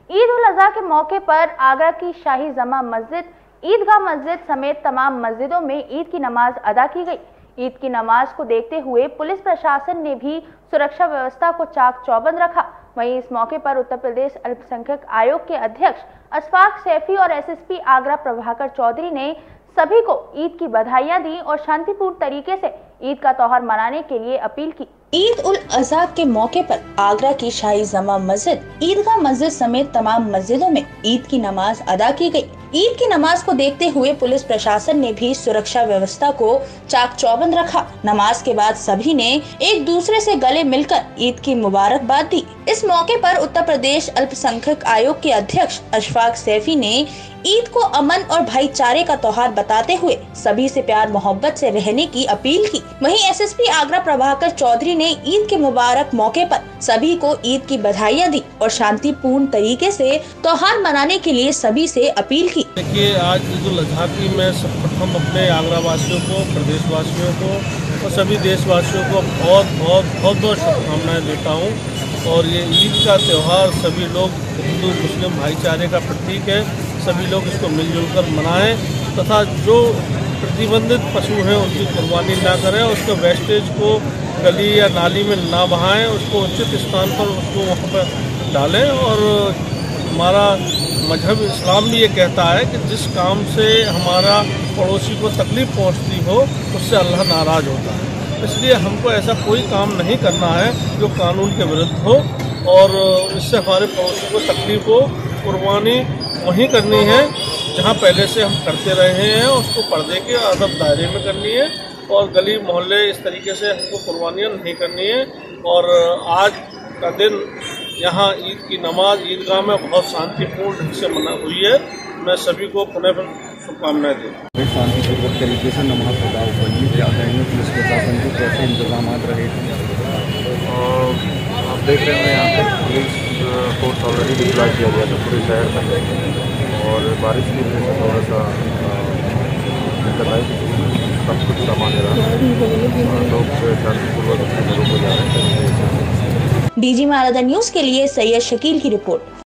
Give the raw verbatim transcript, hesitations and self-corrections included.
ईद उल अजहा के मौके पर आगरा की शाही जमा मस्जिद, ईदगाह मस्जिद समेत तमाम मस्जिदों में ईद की नमाज अदा की गई। ईद की नमाज को देखते हुए पुलिस प्रशासन ने भी सुरक्षा व्यवस्था को चाक चौबंद रखा। वहीं इस मौके पर उत्तर प्रदेश अल्पसंख्यक आयोग के अध्यक्ष अशफाक सैफी और एसएसपी आगरा प्रभाकर चौधरी ने सभी को ईद की बधाइयां दी और शांतिपूर्ण तरीके से ईद का त्योहार मनाने के लिए अपील की। ईद उल अजहा के मौके पर आगरा की शाही जमा मस्जिद, ईदगाह मस्जिद समेत तमाम मस्जिदों में ईद की नमाज अदा की गई। ईद की नमाज को देखते हुए पुलिस प्रशासन ने भी सुरक्षा व्यवस्था को चाक चौबंद रखा। नमाज के बाद सभी ने एक दूसरे से गले मिलकर ईद की मुबारकबाद दी। इस मौके पर उत्तर प्रदेश अल्पसंख्यक आयोग के अध्यक्ष अशफाक सैफी ने ईद को अमन और भाईचारे का त्योहार बताते हुए सभी से प्यार मोहब्बत से रहने की अपील की। वहीं एसएसपी आगरा प्रभाकर चौधरी ने ईद के मुबारक मौके पर सभी को ईद की बधाइयां दी और शांतिपूर्ण तरीके से त्योहार मनाने के लिए सभी से अपील की। देखिए, आज ईद उल अजहा की मैं सर्वप्रथम अपने आगरा वासियों को, प्रदेश वासियों को और सभी देशवासियों को बहुत बहुत बहुत बहुत शुभकामनाएं देता हूँ। और ये ईद का त्यौहार सभी लोग हिंदू मुस्लिम भाईचारे का प्रतीक है। सभी लोग इसको मिलजुल कर मनाएं तथा जो प्रतिबंधित पशु हैं उनकी कुर्बानी ना करें, उसके वेस्टेज को गली या नाली में ना बहाएं, उसको उचित स्थान पर उसको वहाँ पर डालें। और हमारा मजहब इस्लाम भी ये कहता है कि जिस काम से हमारा पड़ोसी को तकलीफ़ पहुँचती हो उससे अल्लाह नाराज़ होता है। इसलिए हमको ऐसा कोई काम नहीं करना है जो कानून के विरुद्ध हो और इससे हमारे पड़ोसी को तकलीफ हो। कुर्बानी वहीं करनी है जहां पहले से हम करते रहे हैं, उसको पर्दे के अदब दायरे में करनी है और गली मोहल्ले इस तरीके से हमको कुर्बानियाँ नहीं करनी है। और आज का दिन यहाँ ईद की नमाज ईदगाह में बहुत शांतिपूर्ण ढंग से मना हुई है। मैं सभी को पुनः शुभकामनाएं देता हूँ। शांतिपूर्वक तरीके से नमाज अदा हुई, क्या कहेंगे पुलिस प्रशासन के कैसे इंतजाम रहे थे? आप देख रहे हैं यहाँ पर पुलिस फोर्स ऑलरेडी डिप्लॉय किया गया था पूरे शहर तक और बारिश की वजह से थोड़ा सा दिक्कत आई, सब कुछ सामान्य रहा। लोग शांतिपूर्वक अपने घरों को जा रहे हैं। डीजी मारादा न्यूज के लिए सैयद शकील की रिपोर्ट।